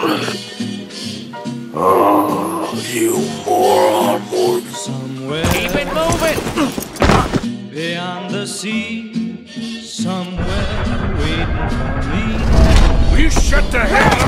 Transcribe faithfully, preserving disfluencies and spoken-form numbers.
Oh, you moron, Morgan. Somewhere Keep it moving! beyond the sea, somewhere waiting for me. Will you shut the hell